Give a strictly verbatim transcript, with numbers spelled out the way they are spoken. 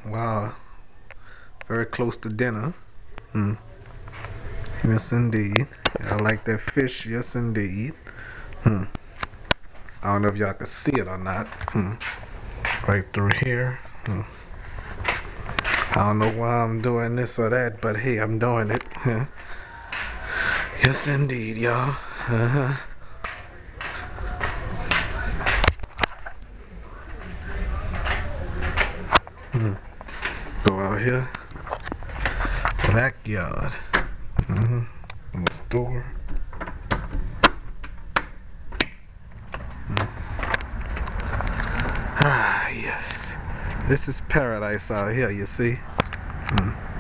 Wow. Very close to dinner. Hmm. Yes, indeed. I like that fish. Yes, indeed. Hmm. I don't know if y'all can see it or not. Hmm. Right through here. Hmm. I don't know why I'm doing this or that, but hey, I'm doing it. Yes, indeed, y'all. Uh-huh. Hmm. Go out here. Backyard. Mm-hmm. In the store. Mm. Ah, yes. This is paradise out here, you see. Mm.